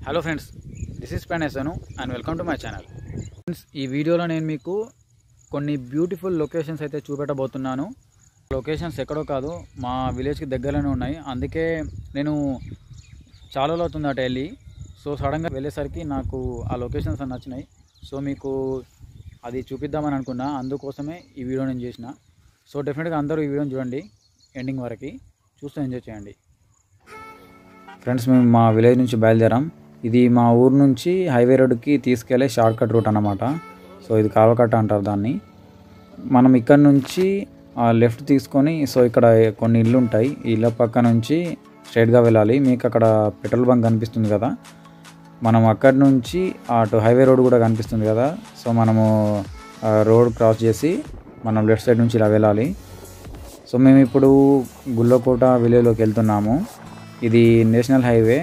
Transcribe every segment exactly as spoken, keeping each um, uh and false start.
Hello friends, this is ప్యానేసను and welcome to my channel. Friends, ఈ వీడియోలో నేను మీకు కొన్ని బ్యూటిఫుల్ లొకేషన్స్ అయితే చూపెట్టబోతున్నాను. లొకేషన్స్ ఎక్కడో కాదు, మా విలేజ్కి దగ్గరలోనే ఉన్నాయి. అందుకే నేను చాలా రోజులు అవుతుంది అటు వెళ్ళి. సో సడన్గా వెళ్ళేసరికి నాకు ఆ లొకేషన్స్ అని నచ్చినాయి. సో మీకు అది చూపిద్దామని అనుకున్నా, అందుకోసమే ఈ వీడియో నేను చేసిన. సో డెఫినెట్గా అందరూ ఈ వీడియోని చూడండి ఎండింగ్ వరకు, చూస్తూ ఎంజాయ్ చేయండి. ఫ్రెండ్స్, మేము మా విలేజ్ నుంచి బయలుదేరాం. ఇది మా ఊరు నుంచి హైవే రోడ్డుకి తీసుకెళ్లే షార్ట్ కట్ రూట్ అన్నమాట. సో ఇది కావకట్ట అంటారు దాన్ని. మనం ఇక్కడ నుంచి లెఫ్ట్ తీసుకొని, సో ఇక్కడ కొన్ని ఇల్లు ఉంటాయి, ఈ ఇళ్ళ పక్క నుంచి స్ట్రైట్గా వెళ్ళాలి. మీకు అక్కడ పెట్రోల్ బంక్ కనిపిస్తుంది కదా, మనం అక్కడి నుంచి అటు హైవే రోడ్ కూడా కనిపిస్తుంది కదా. సో మనము రోడ్ క్రాస్ చేసి మనం లెఫ్ట్ సైడ్ నుంచి ఇలా వెళ్ళాలి. సో మేము ఇప్పుడు గుల్లకోట విలేజ్లోకి వెళ్తున్నాము. ఇది నేషనల్ హైవే.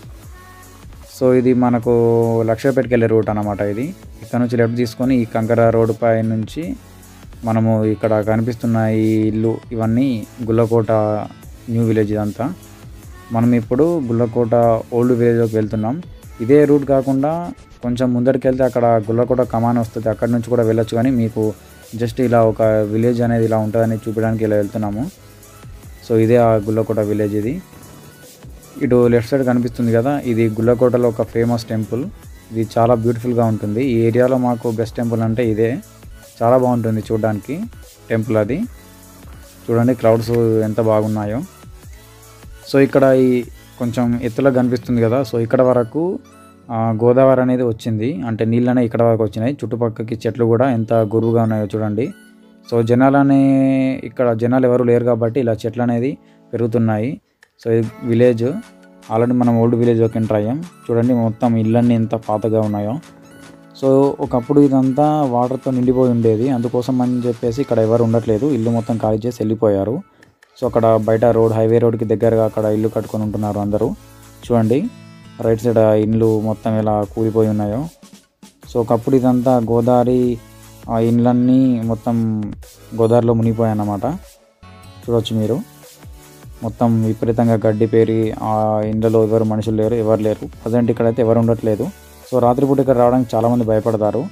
సో ఇది మనకు లక్షపేటకి వెళ్ళే రూట్ అన్నమాట. ఇది ఇక్కడ నుంచి లెఫ్ట్ తీసుకొని ఈ కంకర రోడ్డు పై నుంచి మనము ఇక్కడ కనిపిస్తున్న ఈ ఇల్లు ఇవన్నీ గుల్లకోట న్యూ విలేజ్. ఇదంతా మనం ఇప్పుడు గుల్లకోట ఓల్డ్ విలేజ్లోకి వెళ్తున్నాం. ఇదే రూట్ కాకుండా కొంచెం ముందరికి వెళ్తే అక్కడ గుల్లకోట కమాన్ వస్తుంది, అక్కడి నుంచి కూడా వెళ్ళొచ్చు. కానీ మీకు జస్ట్ ఇలా ఒక విలేజ్ అనేది ఇలా ఉంటుందని చూపించడానికి ఇలా వెళ్తున్నాము. సో ఇదే ఆ గుల్లకోట విలేజ్. ఇది ఇటు లెఫ్ట్ సైడ్ కనిపిస్తుంది కదా, ఇది గుల్లకోటలో ఒక ఫేమస్ టెంపుల్. ఇది చాలా బ్యూటిఫుల్గా ఉంటుంది. ఈ ఏరియాలో మాకు బెస్ట్ టెంపుల్ అంటే ఇదే. చాలా బాగుంటుంది చూడడానికి టెంపుల్. అది చూడండి క్లౌడ్స్ ఎంత బాగున్నాయో. సో ఇక్కడ ఈ కొంచెం ఎత్తులో కనిపిస్తుంది కదా, సో ఇక్కడ వరకు గోదావరి అనేది వచ్చింది, అంటే నీళ్ళు అనేవి ఇక్కడ వరకు వచ్చినాయి. చుట్టుపక్కకి చెట్లు కూడా ఎంత గురువుగా ఉన్నాయో చూడండి. సో జనాలు అనే ఇక్కడ జనాలు ఎవరు లేరు కాబట్టి ఇలా చెట్లు అనేది పెరుగుతున్నాయి. సో ఇది విలేజ్. ఆల్రెడీ మనం ఓల్డ్ విలేజ్లోకి ఎంటర్ అయ్యాం. చూడండి మొత్తం ఇళ్ళన్నీ ఎంత పాతగా ఉన్నాయో. సో ఒకప్పుడు ఇదంతా వాటర్తో నిండిపోయి ఉండేది, అందుకోసం అని చెప్పేసి ఇక్కడ ఎవరు ఉండట్లేదు, ఇల్లు మొత్తం ఖాళీ చేసి వెళ్ళిపోయారు. సో అక్కడ బయట రోడ్ హైవే రోడ్కి దగ్గరగా అక్కడ ఇల్లు కట్టుకొని ఉంటున్నారు అందరూ. చూడండి రైట్ సైడ్ ఇండ్లు మొత్తం ఎలా కూలిపోయి ఉన్నాయో. సో ఒకప్పుడు ఇదంతా గోదావరి, ఆ ఇండ్లన్నీ మొత్తం గోదావరిలో మునిగిపోయాయి అన్నమాట. చూడవచ్చు మీరు, మొత్తం విపరీతంగా గడ్డి పెరిగి ఆ ఇండ్లలో ఎవరు మనుషులు లేరు, ఎవరు లేరు. ప్రజెంట్ ఇక్కడైతే ఎవరు ఉండట్లేదు. సో రాత్రిపూట ఇక్కడ రావడానికి చాలామంది భయపడతారు.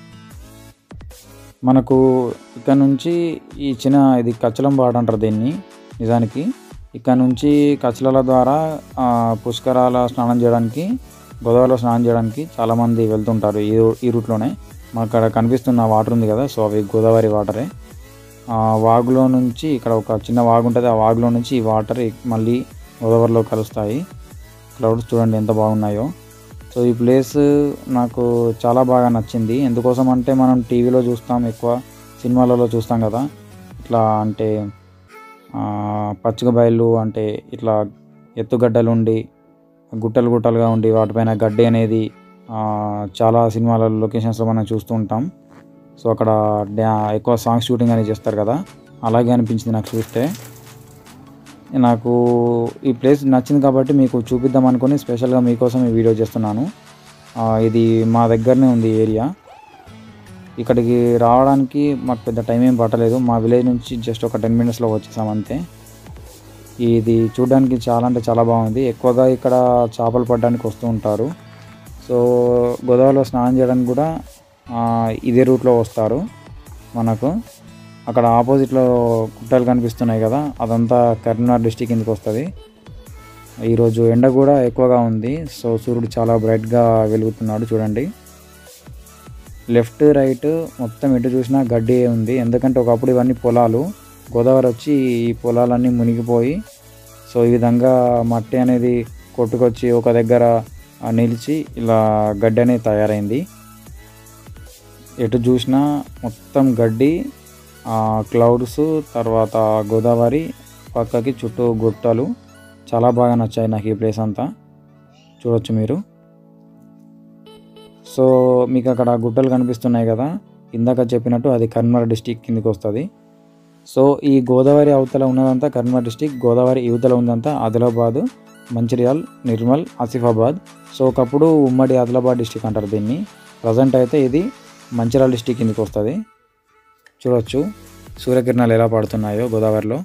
మనకు ఇక్కడ నుంచి ఈ చిన్న ఇది కచ్చలం బాట అంటారు దీన్ని. నిజానికి ఇక్కడ నుంచి కచ్చలాల ద్వారా పుష్కరాల స్నానం చేయడానికి, గోదావరిలో స్నానం చేయడానికి చాలామంది వెళ్తుంటారు ఈ ఈ రూట్లోనే. మాకు అక్కడ కనిపిస్తున్న వాటర్ ఉంది కదా, సో అవి గోదావరి వాటరే. వాగులో నుంచి ఇక్కడ ఒక చిన్న వాగు ఉంటుంది, ఆ వాగులో నుంచి ఈ వాటర్ మళ్ళీ గోదావరిలో కలుస్తాయి. క్లౌడ్స్ చూడండి ఎంత బాగున్నాయో. సో ఈ ప్లేస్ నాకు చాలా బాగా నచ్చింది. ఎందుకోసం అంటే మనం టీవీలో చూస్తాం, ఎక్కువ సినిమాలలో చూస్తాం కదా, ఇట్లా అంటే పచ్చిక బయళ్ళు అంటే ఇట్లా ఎత్తుగడ్డలు ఉండి గుట్టలు గుట్టలుగా ఉండి వాటిపైన గడ్డి అనేది చాలా సినిమాల లొకేషన్స్లో మనం చూస్తూ ఉంటాం. సో అక్కడ డ్యా ఎక్కువ సాంగ్ షూటింగ్ అనేది చేస్తారు కదా, అలాగే అనిపించింది నాకు చూస్తే. నాకు ఈ ప్లేస్ నచ్చింది కాబట్టి మీకు చూపిద్దాం అనుకుని స్పెషల్గా మీకోసం ఈ వీడియో చేస్తున్నాను. ఇది మా దగ్గరనే ఉంది ఏరియా. ఇక్కడికి రావడానికి మాకు పెద్ద టైం ఏం పట్టలేదు, మా విలేజ్ నుంచి జస్ట్ ఒక టెన్ మినిట్స్లో వచ్చేసాం అంతే. ఇది చూడడానికి చాలా అంటే చాలా బాగుంది. ఎక్కువగా ఇక్కడ చేపలు పడడానికి వస్తూ ఉంటారు. సో గోదావరిలో స్నానం చేయడానికి కూడా ఇదే రూట్లో వస్తారు. మనకు అక్కడ ఆపోజిట్లో గుట్టలు కనిపిస్తున్నాయి కదా, అదంతా కరీంనగర్ డిస్టిక్ కిందకి వస్తుంది. ఈరోజు ఎండ కూడా ఎక్కువగా ఉంది, సో సూర్యుడు చాలా బ్రైట్గా వెలుగుతున్నాడు చూడండి. లెఫ్ట్ రైట్ మొత్తం ఎటు చూసినా గడ్డి ఉంది, ఎందుకంటే ఒకప్పుడు ఇవన్నీ పొలాలు. గోదావరి వచ్చి ఈ పొలాలన్నీ మునిగిపోయి, సో ఈ విధంగా మట్టి అనేది కొట్టుకొచ్చి ఒక దగ్గర నిలిచి ఇలా గడ్డి అనేది తయారైంది. ఎటు చూసినా మొత్తం గడ్డి, క్లౌడ్స్, తర్వాత గోదావరి పక్కకి చుట్టూ గుట్టలు. చాలా బాగా నచ్చాయి నాకు ఈ ప్లేస్ అంతా. చూడొచ్చు మీరు. సో మీకు అక్కడ గుట్టలు కనిపిస్తున్నాయి కదా, ఇందాక చెప్పినట్టు అది కరీంనగర్ డిస్టిక్ కిందకి వస్తుంది. సో ఈ గోదావరి అవతల ఉన్నదంతా కరీంనగర్ డిస్టిక్, గోదావరి యువతల ఉన్నదంతా ఆదిలాబాద్, మంచిర్యాల్, నిర్మల్, ఆసిఫాబాద్. సో ఒకప్పుడు ఉమ్మడి ఆదిలాబాద్ డిస్టిక్ అంటారు దీన్ని. ప్రజెంట్ అయితే ఇది మంచిర్యాల డిస్టిక్ కిందకి వస్తుంది. చూడొచ్చు సూర్యకిరణాలు ఎలా పడుతున్నాయో గోదావరిలో.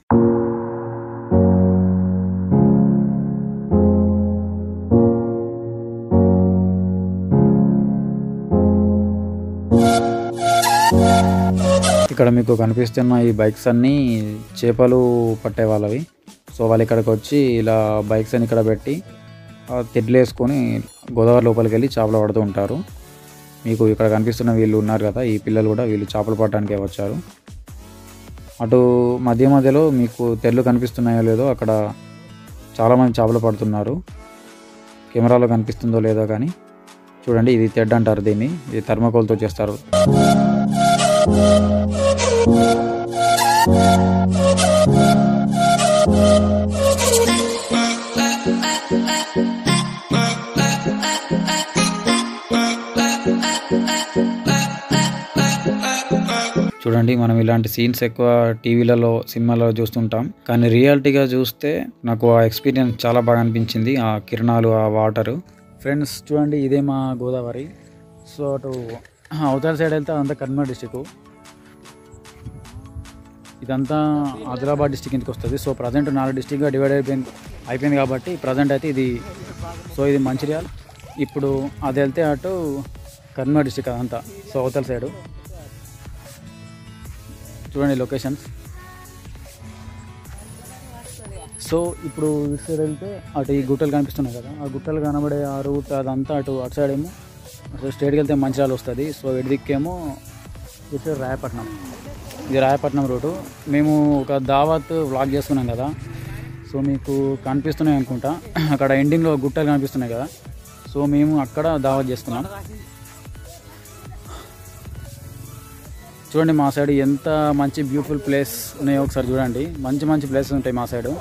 ఇక్కడ మీకు కనిపిస్తున్న ఈ బైక్స్ అన్నీ చేపలు పట్టే వాళ్ళవి. సో వాళ్ళు ఇక్కడికి వచ్చి ఇలా బైక్స్ అని ఇక్కడ పెట్టి తెడ్లు వేసుకొని గోదావరి లోపలికి వెళ్ళి చేపలు పడుతూ ఉంటారు. మీకు ఇక్కడ కనిపిస్తున్న వీళ్ళు ఉన్నారు కదా, ఈ పిల్లలు కూడా వీళ్ళు చేపలు పట్టడానికే వచ్చారు. అటు మధ్య మధ్యలో మీకు తెడ్లు కనిపిస్తున్నాయో లేదో అక్కడ చాలామంది చేపలు పడుతున్నారు. కెమెరాలో కనిపిస్తుందో లేదో కానీ చూడండి, ఇది తెడ్ అంటారు దీన్ని. ఇది థర్మాకోల్తో చేస్తారు. చూడండి, మనం ఇలాంటి సీన్స్ ఎక్కువ టీవీలలో సినిమాలలో చూస్తుంటాం, కానీ రియాలిటీగా చూస్తే నాకు ఆ ఎక్స్పీరియన్స్ చాలా బాగా అనిపించింది. ఆ కిరణాలు, ఆ వాటరు. ఫ్రెండ్స్ చూడండి, ఇదే మా గోదావరి. సో అటు అవతల సైడ్ వెళ్తే అదంతా కర్నూలు డిస్టిక్, ఇదంతా ఆదిలాబాద్ డిస్టిక్ ఇంటికి వస్తుంది. సో ప్రజెంట్ నాలుగు డిస్టిక్గా డివైడ్ అయిపోయింది అయిపోయింది కాబట్టి ప్రజెంట్ అయితే ఇది, సో ఇది మంచిర్యాల్. ఇప్పుడు అది వెళ్తే అటు కర్నూలు డిస్టిక్ అదంతా. సో అవతల సైడు చూడండి లొకేషన్స్. సో ఇప్పుడు ఇటు సైడ్ వెళ్తే అటు ఈ గుట్టలు కనిపిస్తున్నాయి కదా, ఆ గుట్టలు కనబడే ఆ రూట్ అదంతా అటు అటు సైడ్ ఏమో అసలు స్ట్రేట్కి వెళ్తే మంచిర్యాల వస్తుంది. సో ఇటు దిక్కేమో ఇటు సైడ్ రాయపట్నం, ఇది రాయపట్నం రూటు. మేము ఒక దావత్ వ్లాగ్ చేసుకున్నాం కదా, సో మీకు కనిపిస్తున్నాయి అనుకుంటా, అక్కడ ఎండింగ్లో గుట్టలు కనిపిస్తున్నాయి కదా, సో మేము అక్కడ దావత్ చేసుకున్నాం. చూడండి మా సైడ్ ఎంత మంచి బ్యూటిఫుల్ ప్లేస్ ఉన్నాయో ఒకసారి చూడండి. మంచి మంచి ప్లేసెస్ ఉంటాయి మా సైడు.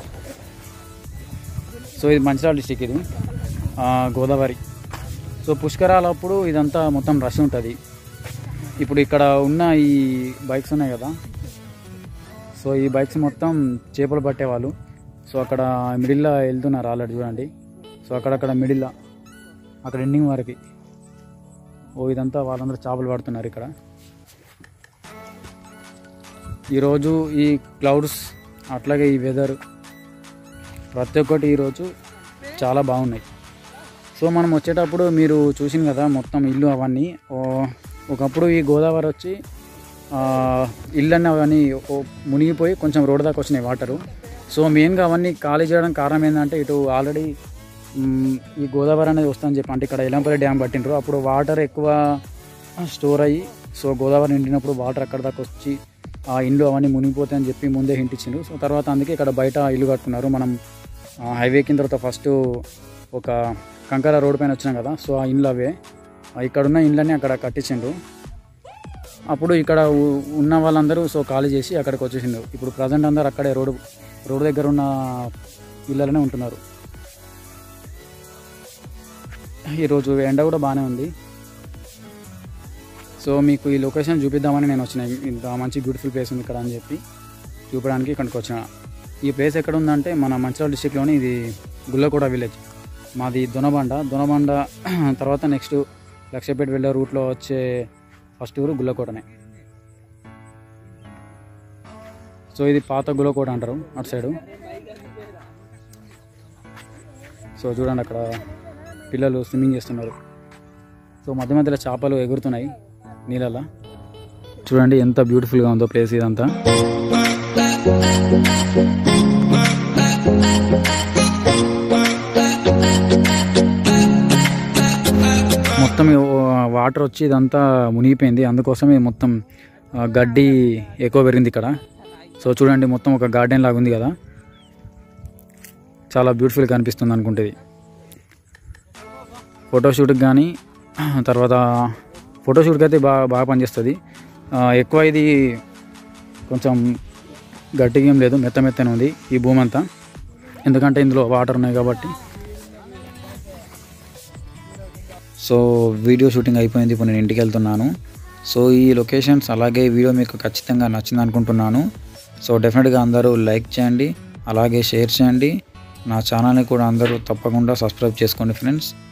సో ఇది మంచిర్యాల డిస్టిక్, ఇది గోదావరి. సో పుష్కరాలప్పుడు ఇదంతా మొత్తం రష్ ఉంటుంది. ఇప్పుడు ఇక్కడ ఉన్న ఈ బైక్స్ ఉన్నాయి కదా, సో ఈ బైక్స్ మొత్తం చేపలు పట్టేవాళ్ళు. సో అక్కడ మిడిల్లో వెళ్తున్నారు ఆల్రెడీ చూడండి. సో అక్కడక్కడ మిడిల్లో అక్కడ ఎండింగ్ వరకు ఓ ఇదంతా వాళ్ళందరూ చేపలు పడుతున్నారు ఇక్కడ. ఈరోజు ఈ క్లౌడ్స్ అట్లాగే ఈ వెదర్ ప్రతి ఒక్కటి ఈరోజు చాలా బాగున్నాయి. సో మనం వచ్చేటప్పుడు మీరు చూసింది కదా మొత్తం ఇల్లు అవన్నీ. ఒకప్పుడు ఈ గోదావరి వచ్చి ఇల్లు అన్నీ అవన్నీ మునిగిపోయి కొంచెం రోడ్డు దాకా వచ్చినాయి వాటరు. సో మెయిన్గా అవన్నీ ఖాళీ చేయడానికి కారణం ఏంటంటే ఇటు ఆల్రెడీ ఈ గోదావరి అనేది వస్తుందని చెప్పి, అంటే ఇక్కడ ఎలంపల్లి డ్యామ్ పట్టిండ్రు. అప్పుడు వాటర్ ఎక్కువ స్టోర్ అయ్యి సో గోదావరి నిండినప్పుడు వాటర్ అక్కడ దాకా వచ్చి ఆ ఇండ్లు అవన్నీ మునిగిపోతాయని చెప్పి ముందే హింట్ ఇచ్చిండ్రు. సో తర్వాత అందుకే ఇక్కడ బయట ఇల్లు కట్టుకున్నారు. మనం హైవే కింద తర్వాత ఫస్ట్ ఒక కంకర రోడ్ పైన వచ్చినాం కదా, సో ఆ ఇండ్లు అవే. ఇక్కడున్న ఇండ్లన్నీ అక్కడ కట్టించిండ్రు. అప్పుడు ఇక్కడ ఉన్న వాళ్ళందరూ సో ఖాళీ చేసి అక్కడికి వచ్చేసిండ్రు. ఇప్పుడు ప్రజెంట్ అందరూ అక్కడే రోడ్డు రోడ్డు దగ్గర ఉన్న ఇళ్ళలోనే ఉంటున్నారు. ఈరోజు ఎండ కూడా బాగానే ఉంది. సో మీకు ఈ లొకేషన్ చూపిద్దామని నేను వచ్చిన, ఇంత మంచి బ్యూటిఫుల్ ప్లేస్ ఉంది ఇక్కడ అని చెప్పి చూపడానికి ఇక్కడికి వచ్చిన. ఈ ప్లేస్ ఎక్కడ ఉందంటే మన మంచిర్యాల డిస్టిక్లోని, ఇది గుల్లకోట విలేజ్. మాది దొనబండ. దొనబండ తర్వాత నెక్స్ట్ లక్షపేట వెళ్ళే రూట్లో వచ్చే ఫస్ట్ ఊరు గుల్లకోటనే. సో ఇది పాత గుల్లకోట అంటారు అటు సైడు. సో చూడండి అక్కడ పిల్లలు స్విమ్మింగ్ చేస్తున్నారు. సో మధ్య మధ్యలో చేపలు ఎగురుతున్నాయి నీళ్ళల్లో. చూడండి ఎంత బ్యూటిఫుల్గా ఉందో ప్లేస్ ఇదంతా. మొత్తం వాటర్ వచ్చి ఇదంతా మునిగిపోయింది, అందుకోసమే మొత్తం గడ్డి ఎక్కువ పెరిగింది ఇక్కడ. సో చూడండి మొత్తం ఒక గార్డెన్ లాగా ఉంది కదా, చాలా బ్యూటిఫుల్గా అనిపిస్తుంది అనుకుంటుంది. ఫోటోషూట్కి కానీ తర్వాత ఫోటోషూట్కి అయితే బాగా బాగా పనిచేస్తుంది. ఎక్కువ ఇది కొంచెం గట్టిగా ఏం లేదు, మెత్త మెత్తనే ఉంది ఈ భూమి అంతా, ఎందుకంటే ఇందులో వాటర్ ఉన్నాయి కాబట్టి. సో వీడియో షూటింగ్ అయిపోయింది, ఇప్పుడు నేను ఇంటికి వెళ్తున్నాను. సో ఈ లొకేషన్స్ అలాగే వీడియో మీకు ఖచ్చితంగా నచ్చింది అనుకుంటున్నాను. సో డెఫినెట్గా అందరూ లైక్ చేయండి, అలాగే షేర్ చేయండి. నా ఛానల్ని కూడా అందరూ తప్పకుండా సబ్స్క్రైబ్ చేసుకోండి ఫ్రెండ్స్.